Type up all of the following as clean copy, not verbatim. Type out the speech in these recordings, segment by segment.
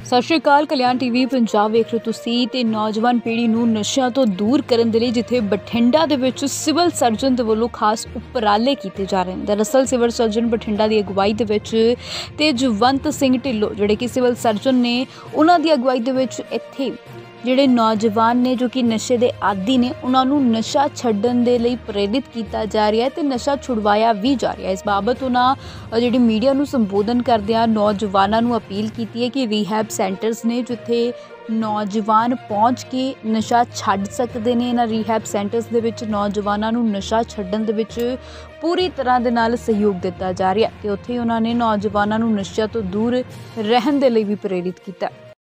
सत श्री अकाल। कल्याण टीवी पंजाब वेख रहे हो तुसीं ते नौजवान पीढ़ी नूं नशिਆਂ ਤੋਂ दूर करन दे लई जिथे बठिंडा दे विच सिविल सर्जन दे वल्लों खास उपराले कीते जा रहे हैं। दरअसल सिविल सर्जन बठिंडा दी अगवाई दे विच तेजवंत सिंह ढिल्लों जिहड़े कि सिविल सर्जन ने, उन्हां दी अगवाई दे विच इत्थे ਜਿਹੜੇ नौजवान ने जो कि नशे के आदी ने उन्होंने नशा छड्डण दे लई प्रेरित किया जा रहा है तो नशा छुड़वाया भी जा रहा है। इस बाबत उन्होंने जिहड़ी मीडिया नूं संबोधन करदिआं नौजवानों नूं अपील की है कि रीहैब सेंटर्स ने जिथे नौजवान पहुँच के नशा छड्ड सकते हैं, इन्हां रीहैब सेंटर्स दे विच नौजवानों नूं नशा छड्डण दे विच पूरी तरह दे नाल सहयोग दिता जा रहा है। तो उत्थे उन्होंने नौजवानों नूं नशिਆਂ ਤੋਂ दूर रहण दे लई भी प्रेरित किया।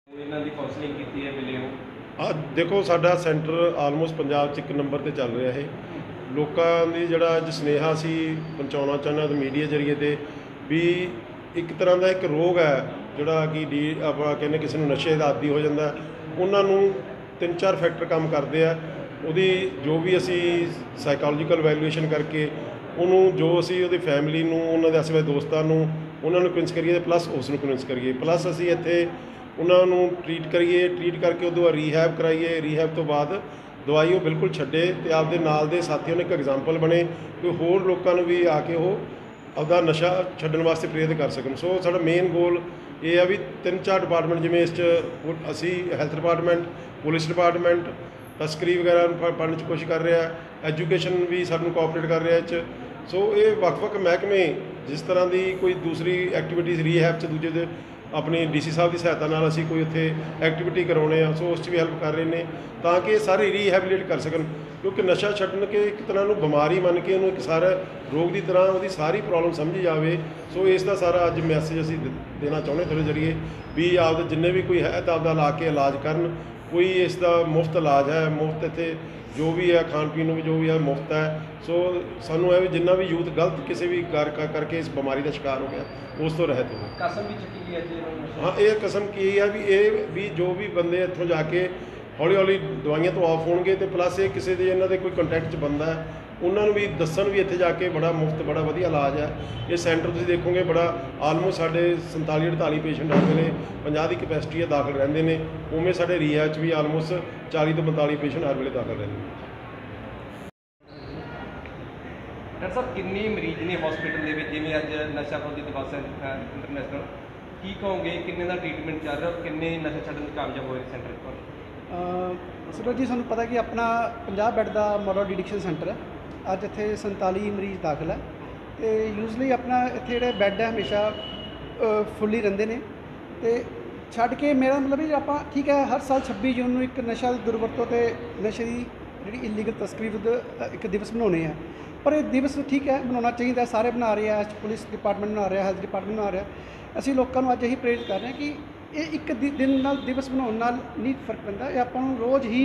देखो साडा सेंटर आलमोस्ट पंजाब च 1 नंबर पर चल रहा है। लोगों की जड़ा अज सुनेहा असी पहुँचाना चाहते हैं मीडिया जरिए ते भी एक तरह का एक रोग है जोड़ा कि ਆਪਾਂ कहने किसी को नशे का आदी हो जाता है। उन्होंने 3-4 फैक्टर काम करते हैं। ਉਹਦੀ जो भी असी साइकोलॉजिकल वैल्यूएशन करके उन्होंने जो असी ਉਹਦੀ फैमिली ਨੂੰ ਉਹਨਾਂ ਦੇ ਆਸ-ਪਾਸ ਦੋਸਤਾਂ ਨੂੰ ਉਹਨਾਂ ਨੂੰ ਕਨਵਿੰਸ ਕਰੀਏ प्लस ਉਸ ਨੂੰ ਕਨਵਿੰਸ ਕਰੀਏ प्लस असी ਇੱਥੇ उन्होंने ट्रीट करिए, ट्रीट करके उदों रीहैब कराइए। रीहैब तो बाद दवाई वो बिल्कुल छड्डे तो आपदे नाल दे साथियों ने एक एग्जाम्पल बने कोई होर लोगों को भी आके वो अपना नशा छड्डण वास्ते प्रेरित कर सकन। सो साडा मेन गोल ये है भी 3-4 डिपार्टमेंट जिवें इस असी हैल्थ डिपार्टमेंट, पुलिस डिपार्टमेंट तस्करी वगैरह पढ़ने की कोशिश कर रहा है, एजुकेशन भी सानू कोऑपरेट कर रहा है। सो ये वक्-वक् महकमे जिस तरह की कोई दूसरी एक्टिविटीज़ रीहैब च दूजे अपनी DC साहब की सहायता नाल असी कोई उत्थे एक्टिविटी करवाने आ, सो उस भी हेल्प कर रहे हैं ताकि सारे रीहैबिलिट कर सकन। क्योंकि नशा छड्डण के एक तरह बीमारी मन के उन्होंने एक सारा रोग की तरह वो सारी प्रॉब्लम समझी जाए। सो इसका सारा अज मैसेज असी देना चाहते थोड़े जरिए भी आप जिन्हें भी कोई है तो आपका ला के इलाज करन। कोई इसका मुफ्त इलाज है, मुफ्त इत्थे जो भी है खाण पीन भी जो भी है मुफ्त है। सो सानू है भी जिन्ना भी यूथ गलत किसी भी करके इस बीमारी का शिकार हो गया उस तो रहत हो। कसम भी चुकी है। हाँ, ये कसम की है भी ये भी जो भी बंदे इत्थों जाके हौली हौली दवाइयां तो ऑफ होणगे तो प्लस ये किसी के इन्हों के कोई कंटैक्ट च बंदा है उन्होंने भी दसन भी इत्थे जाके बड़ा मुफ्त बड़ा वधिया इलाज है। ये सेंटर तुसीं देखोगे बड़ा आलमोस्ट साढ़े 47-48 पेशेंट हर वेले 50 की कैपेसिटी है दाखिल रहंदे ने। उवें साढ़े रीहैब च भी आलमोस्ट 40 तो 45 पेशेंट हर वेले दाखिल रहंदे ने। डॉक्टर साहब किन्ने मरीज ने हॉस्पिटल के जिमें अज नशाबंदी दिवस इंटरनेशनल की कहोगे किन्ने का ट्रीटमेंट चल रहा किन्ने नशा छड्डण कामयाब होए सेंटर पर? सर जी सूँ पता कि अपना 50 बैड का मॉडल डिडिक्शन सेंटर है। अज इत्थे 47 मरीज दाखिल है तो यूजली अपना इत्थे जिहड़े बैड है हमेशा फुली रहिंदे ने ते छड्ड के मेरा मतलब भी आप ठीक है हर साल 26 जून को एक नशा दुरवरतों ते नशे की जी इलीगल तस्करी विरुद्ध एक दिवस मनाने हैं। पर ये दिवस ठीक है मनाना चाहिए, सारे बना रहे हैं, पुलिस डिपार्टमेंट बना रहा है, हेल्थ डिपार्टमेंट बना रहा है। असी लोगों को अज यही प्रेरित कर रहे हैं कि ये एक दिन नाल दिवस बनाने नाल नहीं फर्क पैंदा, ये आपां नूं रोज़ ही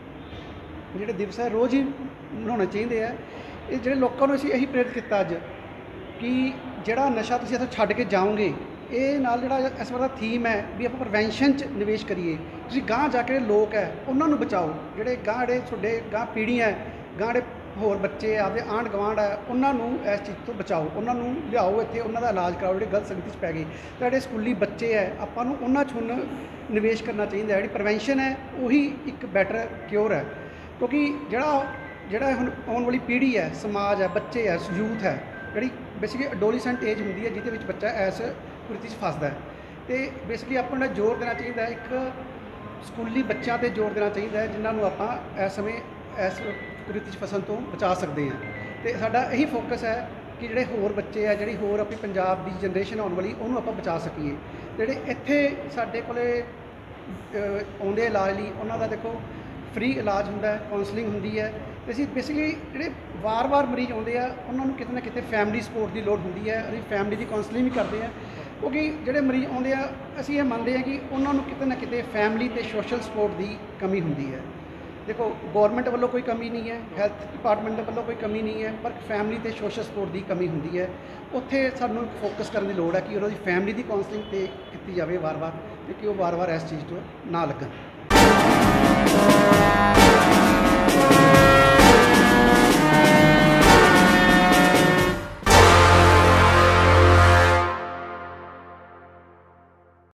जिहड़े दिवस है रोज़ ही मनाने चाहिए है। ये जिहड़े लोगों को असीं यही प्रेरित किया अज कि जिहड़ा नशा तुसीं इत्थों छड्ड के जाओगे ये नाल जिहड़ा इस बार थीम है भी आप प्रिवेंशन च निवेश करिए। तुसीं गांह जाके लोग है उन्होंने बचाओ, जिहड़े गांह जिहड़े तुहाडे गांह पीढ़ी है गांह जिहड़े होर बच्चे आपके आंढ गवांढ है उन्होंने इस चीज़ तो बचाओ, उन्होंने लियाओ इत्थे उन्होंने इलाज कराओ जिहड़े गलत संगति पै गए। तो जिहड़े स्कूली बच्चे है आपां नूं उन्हां 'च हुण निवेश करना चाहिए। जिहड़ी प्रिवेंशन है वही एक बैटर क्योर है। क्योंकि जिहड़ा हुण आउण वाली पीढ़ी है, समाज है, बच्चे है, यूथ है, जिहड़ी बेसिकली एडोलीसेंट एज हुंदी है जिहदे विच बच्चा इस कुरीति 'च फसदा है। तो बेसिकली आपां नूं जोर देना चाहिए एक स्कूली बच्चों पर जोर देना चाहिए जिन्होंने आपां इस समय इस कुरीति 'च फसन तो बचा सकते हैं। तो साडा यही फोकस है कि जिहड़े होर बच्चे है जिहड़ी होर अपनी पंजाब की जनरेशन आने वाली उन्होंने आपां बचा सकीए। जिहड़े इत्थे साडे कोले आउंदे इलाज लई उन्हां दा देखो फ्री इलाज हुंदा है, काउंसलिंग हुंदी है। तो असीं बेसिकली जिहड़े वार मरीज आउंदे आ उन्होंने किते ना किते फैमिली सपोर्ट की लोड़ हुंदी है। असीं फैमिली की काउंसलिंग भी करते हैं क्योंकि जिहड़े मरीज आउंदे आ असीं ये मनदे हैं कि उन्होंने किते ना किते फैमिली ते सोशल सपोर्ट की कमी हुंदी है। देखो गौरमेंट वालों कोई कमी नहीं है, हेल्थ डिपार्टमेंट वालों कोई कमी नहीं है, पर फैमिली ते सोशल सपोर्ट की कमी होंदी है। उत्थे सानूं फोकस करने की लोड़ है कि उन्होंने फैमिली की काउंसलिंग ते की जाए बार बार, कि वो बार बार इस चीज़ तो ना लगन।